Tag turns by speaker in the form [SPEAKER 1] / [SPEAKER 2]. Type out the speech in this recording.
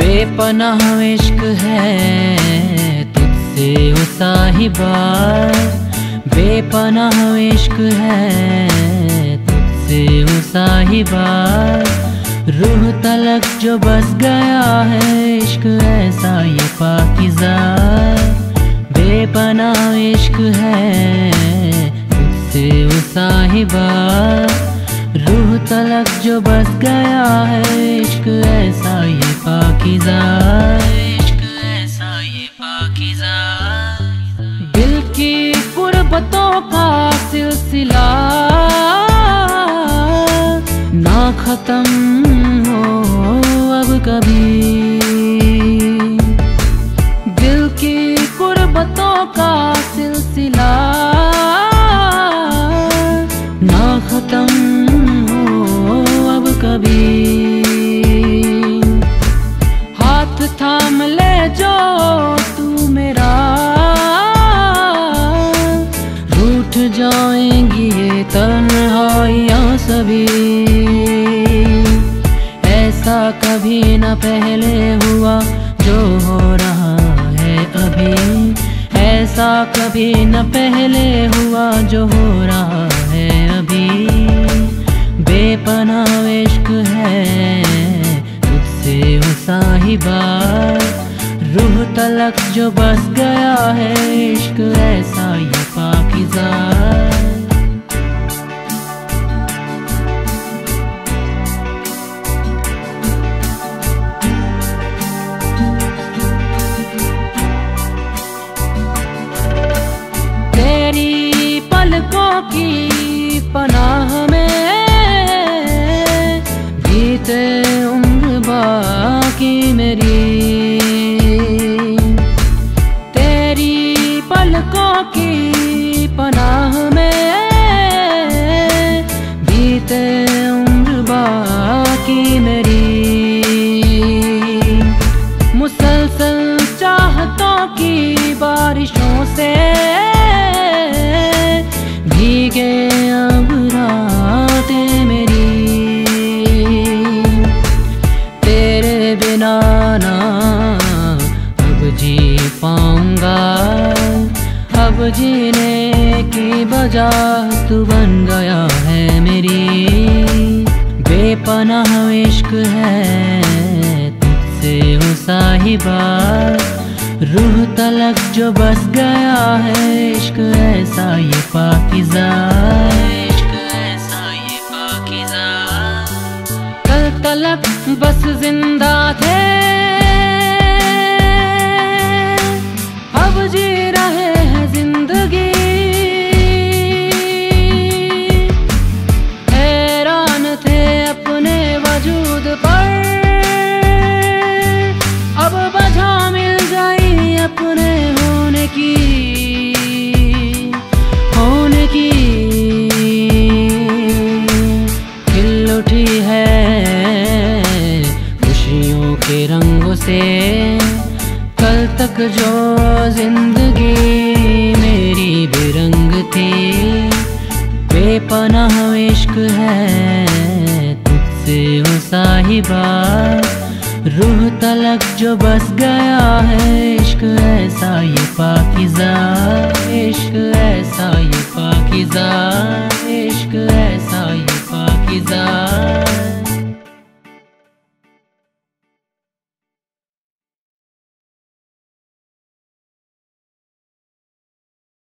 [SPEAKER 1] बेपनाह इश्क है तुझसे ओ साहिबा, बेपनाह इश्क है तुझसे ओ साहिबा। रूह तलक जो बस गया है इश्क ऐसा ये पाकीज़ा, बेपनाह इश्क है तुझसे ओ साहिबा। रूह तलक जो बस गया है इश्क ऐसा ये पाकीज़ा, इश्क ऐसा ये पाकीज़ा। दिल की गुर्बतों का सिलसिला ना खत्म हो अब कभी, दिल की गुर्बतों का सिलसिला ना खत्म हो अब कभी। हाथ थाम ले जो तू मेरा, रूठ जाएंगी ये तन्हाइयाँ सभी। ऐसा कभी न पहले हुआ जो हो रहा है अभी, ऐसा कभी न पहले हुआ जो हो रहा है अभी। बेपनाह इश्क है तुझसे ओ साहिबा, रूह तलक जो बस गया है इश्क ऐसा ये पाकीज़ा। तेरी पलकों की पनाह में बीते उम्र बाकी मेरी, तेरी पलकों की पनाह में बीते उम्र बाकी मेरी। मुसलसल चाहतों की बारिशों से भीगे अब रातें मेरी, तेरे बिना ना अब जी पाऊंगा। अब जीने की वजह तू बन गया है मेरी। बेपनाह इश्क है तुझसे ओ साहिबा, रूह तलक जो बस गया है इश्क ऐसा ये पाकीज़ा, इश्क ऐसा ये पाकीज़ा। कल तलक बस जिंदा थे अब जी रहे हैं जिंदगी। हैरान थे अपने वजूद पर अब वजह मिल गई अपने होने की, होने की। खिल उठी है खुशियों के रंगों से, कल तक जो जिंदगी मेरी बेरंग थी। बेपनाह इश्क है तुझसे ओ साहिबा, रूह तलक जो बस गया है इश्क ऐसा ये पाकीज़ा, इश्क ऐसा ये पाकीज़ा, इश्क ऐसा ये पाकीज़ा।